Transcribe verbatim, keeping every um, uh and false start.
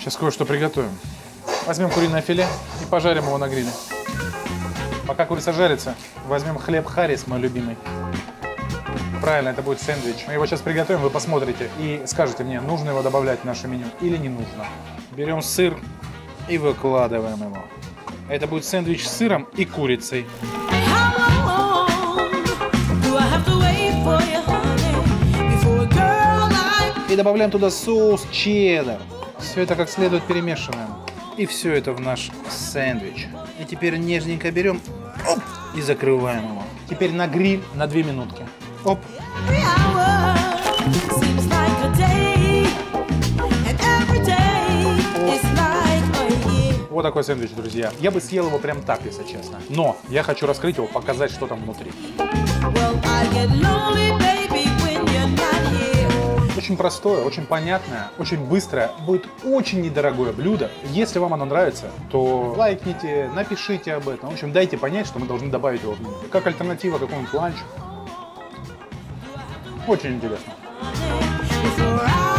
Сейчас кое-что приготовим. Возьмем куриное филе и пожарим его на гриле. Пока курица жарится, возьмем хлеб Харрис, мой любимый. Правильно, это будет сэндвич. Мы его сейчас приготовим, вы посмотрите и скажете мне, нужно его добавлять в наше меню или не нужно. Берем сыр и выкладываем его. Это будет сэндвич с сыром и курицей. И добавляем туда соус чеддер. Все это как следует перемешиваем. И все это в наш сэндвич. И теперь нежненько берем, оп, и закрываем его. Теперь на гриль на две минутки. Оп. Вот такой сэндвич, друзья. Я бы съел его прям так, если честно. Но я хочу раскрыть его, показать, что там внутри. Очень простое, очень понятное, очень быстрое, будет очень недорогое блюдо. Если вам оно нравится, то лайкните, напишите об этом. В общем, дайте понять, что мы должны добавить его в меню. Как альтернатива какому-нибудь ланчу. Очень интересно.